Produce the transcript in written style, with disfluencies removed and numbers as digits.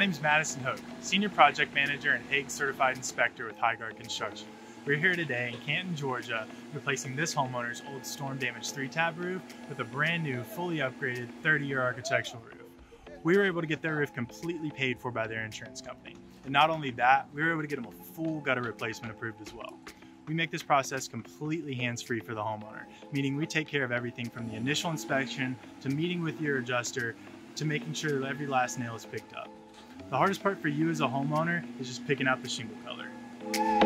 name's Madison Hoke, Senior Project Manager and Hague Certified Inspector with Highgard Construction. We're here today in Canton, Georgia, replacing this homeowner's old storm-damaged 3-tab roof with a brand new, fully upgraded 30-year architectural roof. We were able to get their roof completely paid for by their insurance company. And not only that, we were able to get them a full gutter replacement approved as well. We make this process completely hands-free for the homeowner, meaning we take care of everything from the initial inspection to meeting with your adjuster to making sure that every last nail is picked up. The hardest part for you as a homeowner is just picking out the shingle color.